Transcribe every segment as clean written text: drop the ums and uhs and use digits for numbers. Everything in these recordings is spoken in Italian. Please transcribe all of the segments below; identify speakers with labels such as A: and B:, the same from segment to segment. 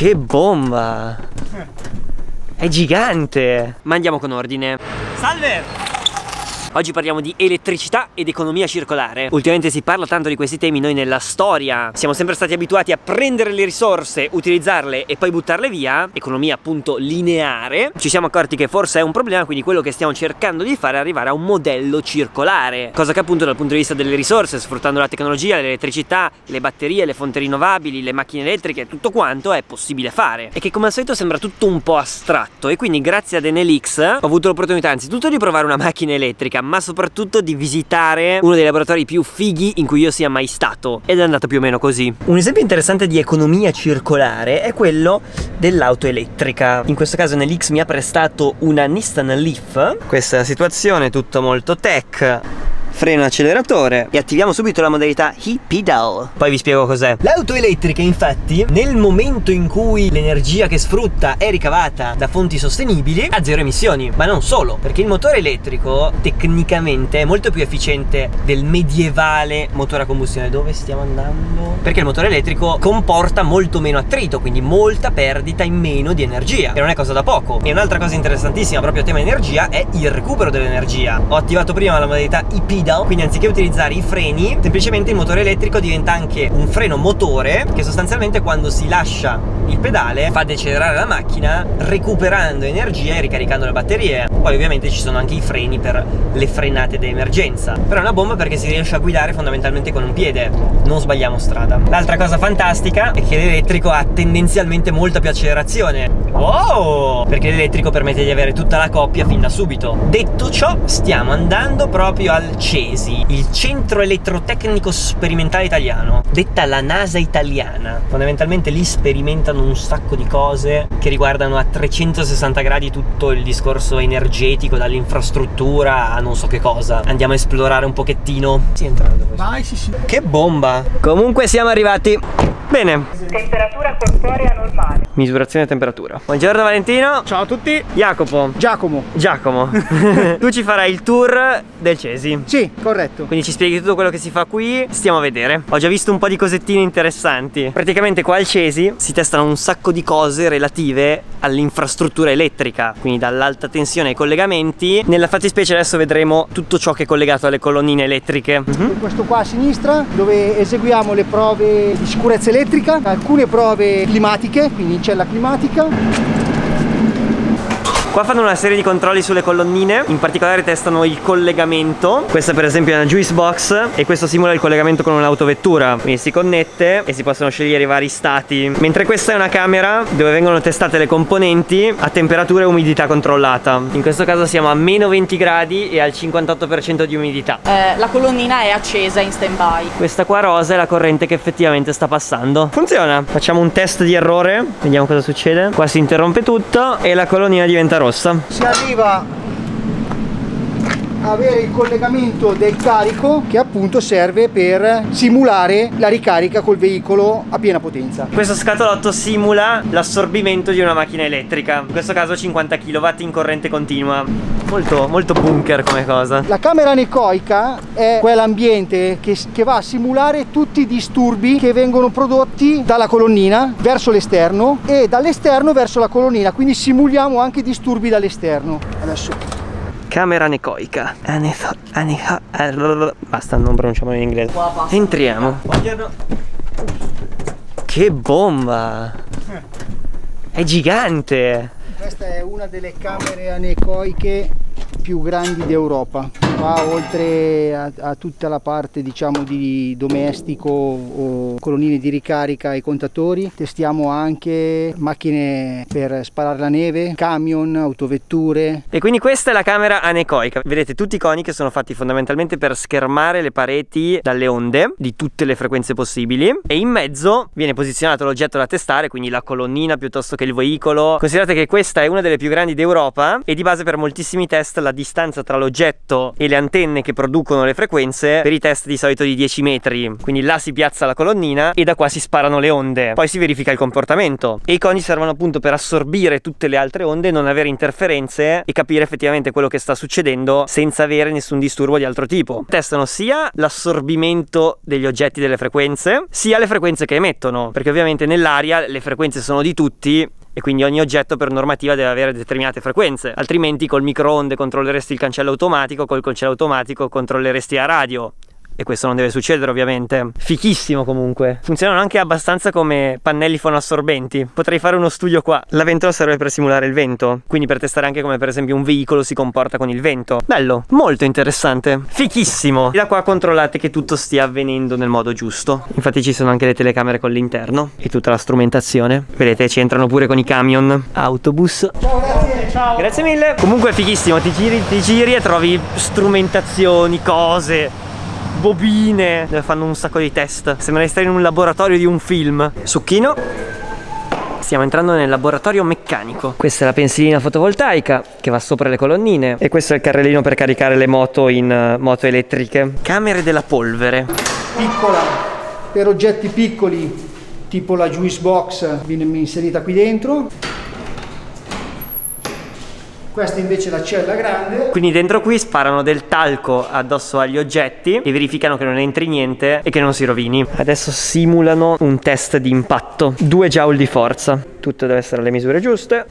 A: Che bomba! È gigante! Ma andiamo con ordine. Salve! Oggi parliamo di elettricità ed economia circolare. Ultimamente si parla tanto di questi temi. Noi nella storia siamo sempre stati abituati a prendere le risorse, utilizzarle e poi buttarle via. Economia appunto lineare. Ci siamo accorti che forse è un problema, quindi quello che stiamo cercando di fare è arrivare a un modello circolare. Cosa che appunto dal punto di vista delle risorse, sfruttando la tecnologia, l'elettricità, le batterie, le fonti rinnovabili, le macchine elettriche, tutto quanto è possibile fare. E che come al solito sembra tutto un po' astratto. E quindi grazie ad Enel X ho avuto l'opportunità anzitutto di provare una macchina elettrica, ma soprattutto di visitare uno dei laboratori più fighi in cui io sia mai stato. Ed è andato più o meno così. Un esempio interessante di economia circolare è quello dell'auto elettrica. In questo caso Enel X mi ha prestato una Nissan Leaf. Questa è la situazione, tutto molto tech. Freno acceleratore e attiviamo subito la modalità e-pedal. Poi vi spiego cos'è. L'auto elettrica infatti nel momento in cui l'energia che sfrutta è ricavata da fonti sostenibili ha zero emissioni. Ma non solo, perché il motore elettrico tecnicamente è molto più efficiente del medievale motore a combustione. Dove stiamo andando? Perché il motore elettrico comporta molto meno attrito, quindi molta perdita in meno di energia, e non è cosa da poco. E un'altra cosa interessantissima proprio a tema energia è il recupero dell'energia. Ho attivato prima la modalità e-pedal, quindi anziché utilizzare i freni, semplicemente il motore elettrico diventa anche un freno motore che sostanzialmente quando si lascia il pedale fa decelerare la macchina, recuperando energia e ricaricando le batterie. Poi ovviamente ci sono anche i freni per le frenate d'emergenza. Però è una bomba perché si riesce a guidare fondamentalmente con un piede, non sbagliamo strada. L'altra cosa fantastica è che l'elettrico ha tendenzialmente molta più accelerazione. Wow! Perché l'elettrico permette di avere tutta la coppia fin da subito. Detto ciò, stiamo andando proprio al CESI, il Centro Elettrotecnico Sperimentale Italiano, detta la NASA italiana. Fondamentalmente lì sperimentano un sacco di cose che riguardano a 360 gradi tutto il discorso energetico, dall'infrastruttura a non so che cosa. Andiamo a esplorare un pochettino. Si entra dove? Vai, sì. Che bomba! Comunque siamo arrivati. Bene.
B: Temperatura corporea normale.
A: Misurazione temperatura. Buongiorno Valentino.
C: Ciao a tutti.
A: Jacopo. Giacomo. Tu ci farai il tour del CESI.
C: Sì, corretto.
A: Quindi ci spieghi tutto quello che si fa qui. Stiamo a vedere. Ho già visto un po' di cosettine interessanti. Praticamente qua al CESI si testano un sacco di cose relative all'infrastruttura elettrica, quindi dall'alta tensione ai collegamenti. Nella fattispecie adesso vedremo tutto ciò che è collegato alle colonnine elettriche.
C: Questo qua a sinistra, dove eseguiamo le prove di sicurezza elettrica, alcune prove climatiche, quindi in cella climatica.
A: Qua fanno una serie di controlli sulle colonnine, in particolare testano il collegamento. Questa per esempio è una juice box e questo simula il collegamento con un'autovettura, quindi si connette e si possono scegliere i vari stati. Mentre questa è una camera dove vengono testate le componenti a temperatura e umidità controllata. In questo caso siamo a meno 20 gradi e al 58% di umidità.
B: La colonnina è accesa in stand by.
A: Questa qua rosa è la corrente che effettivamente sta passando. Funziona. Facciamo un test di errore, vediamo cosa succede. Qua si interrompe tutto e la colonnina diventa rossa.
C: Si arriva avere il collegamento del carico che appunto serve per simulare la ricarica col veicolo a piena potenza.
A: Questo scatolotto simula l'assorbimento di una macchina elettrica, in questo caso 50 kW in corrente continua. Molto bunker come cosa.
C: La camera anecoica è quell'ambiente che va a simulare tutti i disturbi che vengono prodotti dalla colonnina verso l'esterno e dall'esterno verso la colonnina, quindi simuliamo anche disturbi dall'esterno. Adesso
A: camera anecoica. Basta, non pronunciamo in inglese. Entriamo. Che bomba! È gigante!
C: Questa è una delle camere anecoiche più grandi d'Europa. Qua oltre a tutta la parte diciamo di domestico o colonnine di ricarica e contatori, testiamo anche macchine per sparare la neve, camion, autovetture.
A: E quindi questa è la camera anecoica. Vedete tutti i coni che sono fatti fondamentalmente per schermare le pareti dalle onde di tutte le frequenze possibili, e in mezzo viene posizionato l'oggetto da testare, quindi la colonnina piuttosto che il veicolo. Considerate che questa è una delle più grandi d'Europa e di base per moltissimi test la distanza tra l'oggetto e le antenne che producono le frequenze per i test di solito di 10 metri. Quindi là si piazza la colonnina e da qua si sparano le onde, poi si verifica il comportamento, e i coni servono appunto per assorbire tutte le altre onde, non avere interferenze e capire effettivamente quello che sta succedendo senza avere nessun disturbo di altro tipo. Testano sia l'assorbimento degli oggetti delle frequenze, sia le frequenze che emettono, perché ovviamente nell'aria le frequenze sono di tutti e quindi ogni oggetto per normativa deve avere determinate frequenze, altrimenti col microonde controlleresti il cancello automatico, col cancello automatico controlleresti la radio. E questo non deve succedere ovviamente. Fichissimo comunque. Funzionano anche abbastanza come pannelli fonoassorbenti. Potrei fare uno studio qua. La ventola serve per simulare il vento, quindi per testare anche come per esempio un veicolo si comporta con il vento. Bello, molto interessante. Fichissimo. E da qua controllate che tutto stia avvenendo nel modo giusto. Infatti ci sono anche le telecamere con l'interno e tutta la strumentazione. Vedete, ci entrano pure con i camion, autobus.
C: Ciao, grazie. Ciao.
A: Grazie mille. Comunque è fighissimo. Ti giri e trovi strumentazioni, cose, bobine, dove fanno un sacco di test. Sembra di stare in un laboratorio di un film. Succhino. Stiamo entrando nel laboratorio meccanico. Questa è la pensilina fotovoltaica che va sopra le colonnine, e questo è il carrellino per caricare le moto in moto elettriche. Camere della polvere.
C: Piccola, per oggetti piccoli, tipo la juice box, viene inserita qui dentro. Questa invece è la cella grande.
A: Quindi dentro qui sparano del talco addosso agli oggetti e verificano che non entri niente e che non si rovini. Adesso simulano un test di impatto. 2 joule di forza. Tutto deve essere alle misure giuste.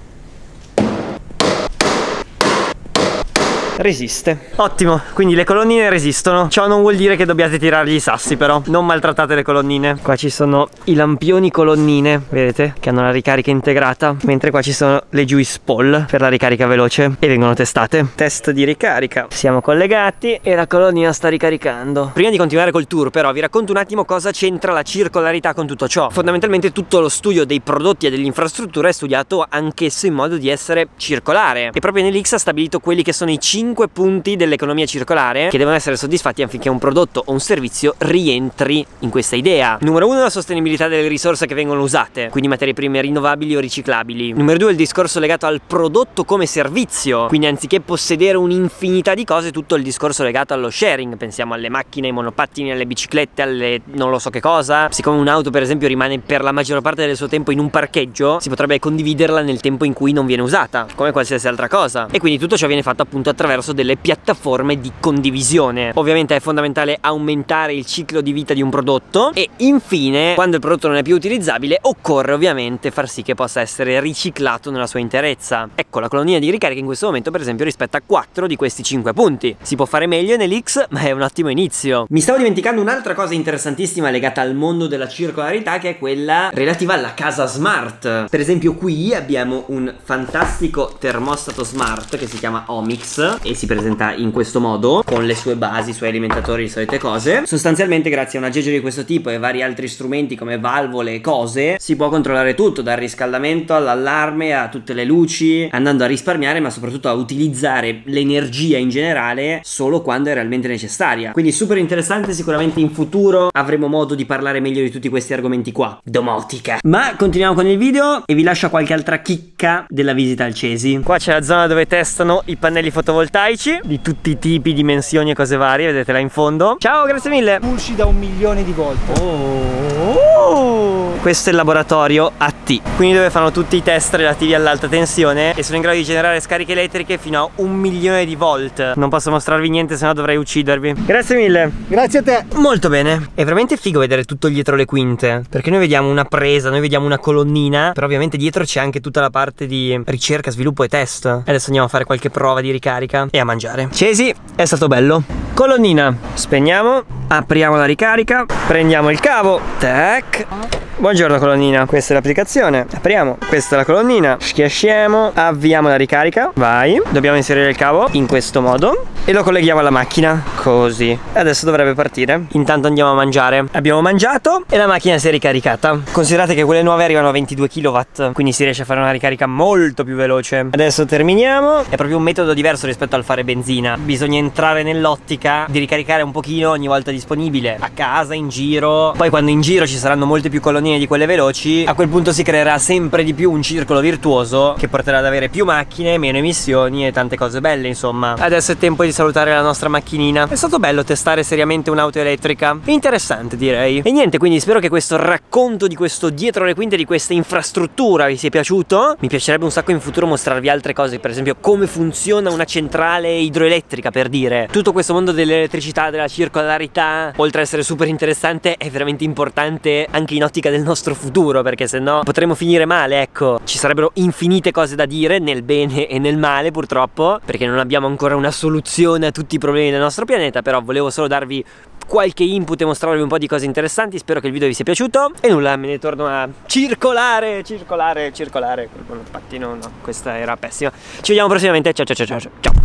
A: Resiste. Ottimo, quindi le colonnine resistono. Ciò non vuol dire che dobbiate tirargli i sassi, però non maltrattate le colonnine. Qua ci sono i lampioni colonnine, vedete, che hanno la ricarica integrata, mentre qua ci sono le juice pole per la ricarica veloce e vengono testate. Test di ricarica. Siamo collegati e la colonnina sta ricaricando. Prima di continuare col tour però vi racconto un attimo cosa c'entra la circolarità con tutto ciò. Fondamentalmente tutto lo studio dei prodotti e dell'infrastruttura è studiato anch'esso in modo di essere circolare, e proprio nell'X ha stabilito quelli che sono i 5 punti dell'economia circolare che devono essere soddisfatti affinché un prodotto o un servizio rientri in questa idea. Numero 1, la sostenibilità delle risorse che vengono usate, quindi materie prime rinnovabili o riciclabili. Numero 2, il discorso legato al prodotto come servizio, quindi anziché possedere un'infinità di cose, tutto il discorso legato allo sharing. Pensiamo alle macchine, ai monopattini, alle biciclette, alle non lo so che cosa. Siccome un'auto per esempio rimane per la maggior parte del suo tempo in un parcheggio, si potrebbe condividerla nel tempo in cui non viene usata, come qualsiasi altra cosa. E quindi tutto ciò viene fatto appunto attraverso delle piattaforme di condivisione. Ovviamente è fondamentale aumentare il ciclo di vita di un prodotto, e infine, quando il prodotto non è più utilizzabile, occorre ovviamente far sì che possa essere riciclato nella sua interezza. Ecco, la colonnina di ricarica in questo momento per esempio rispetta 4 di questi 5 punti. Si può fare meglio nell'X, ma è un ottimo inizio. Mi stavo dimenticando un'altra cosa interessantissima legata al mondo della circolarità, che è quella relativa alla casa smart. Per esempio qui abbiamo un fantastico termostato smart che si chiama Omix e si presenta in questo modo, con le sue basi, i suoi alimentatori, le solite cose. Sostanzialmente grazie a un aggeggio di questo tipo e vari altri strumenti come valvole e cose si può controllare tutto, dal riscaldamento all'allarme a tutte le luci, andando a risparmiare ma soprattutto a utilizzare l'energia in generale solo quando è realmente necessaria. Quindi super interessante, sicuramente in futuro avremo modo di parlare meglio di tutti questi argomenti qua. Domotica. Ma continuiamo con il video e vi lascio qualche altra chicca della visita al CESI. Qua c'è la zona dove testano i pannelli fotovoltaici di tutti i tipi, dimensioni e cose varie, vedete là in fondo. Ciao, grazie mille.
C: Pulsi da 1 milione di volte.
A: Questo è il laboratorio AT, quindi dove fanno tutti i test relativi all'alta tensione e sono in grado di generare scariche elettriche fino a 1 milione di volt. Non posso mostrarvi niente, sennò dovrei uccidervi. Grazie mille.
C: Grazie a te.
A: Molto bene. È veramente figo vedere tutto dietro le quinte, perché noi vediamo una presa, noi vediamo una colonnina, però ovviamente dietro c'è anche tutta la parte di ricerca, sviluppo e test. E adesso andiamo a fare qualche prova di ricarica e a mangiare. CESI, è stato bello. Colonnina, spegniamo, apriamo la ricarica, prendiamo il cavo, tac. Buongiorno colonnina, questa è l'applicazione. Apriamo, questa è la colonnina, schiacciamo, avviamo la ricarica, vai. Dobbiamo inserire il cavo in questo modo e lo colleghiamo alla macchina, così. Adesso dovrebbe partire. Intanto andiamo a mangiare. Abbiamo mangiato e la macchina si è ricaricata. Considerate che quelle nuove arrivano a 22 kW, quindi si riesce a fare una ricarica molto più veloce. Adesso terminiamo. È proprio un metodo diverso rispetto al fare benzina. Bisogna entrare nell'ottica elettrica, di ricaricare un pochino ogni volta disponibile, a casa, in giro. Poi quando in giro ci saranno molte più colonnine di quelle veloci, a quel punto si creerà sempre di più un circolo virtuoso che porterà ad avere più macchine, meno emissioni e tante cose belle, insomma. Adesso è tempo di salutare la nostra macchinina. È stato bello testare seriamente un'auto elettrica, interessante direi. E niente, quindi spero che questo racconto di questo dietro le quinte, di questa infrastruttura vi sia piaciuto. Mi piacerebbe un sacco in futuro mostrarvi altre cose, per esempio come funziona una centrale idroelettrica, per dire. Tutto questo mondo dell'elettricità, della circolarità, oltre ad essere super interessante, è veramente importante anche in ottica del nostro futuro, perché se no potremmo finire male, ecco. Ci sarebbero infinite cose da dire, nel bene e nel male purtroppo, perché non abbiamo ancora una soluzione a tutti i problemi del nostro pianeta. Però volevo solo darvi qualche input e mostrarvi un po' di cose interessanti. Spero che il video vi sia piaciuto. E nulla, me ne torno a circolare. Infatti no, questa era pessima. Ci vediamo prossimamente. Ciao ciao ciao ciao ciao.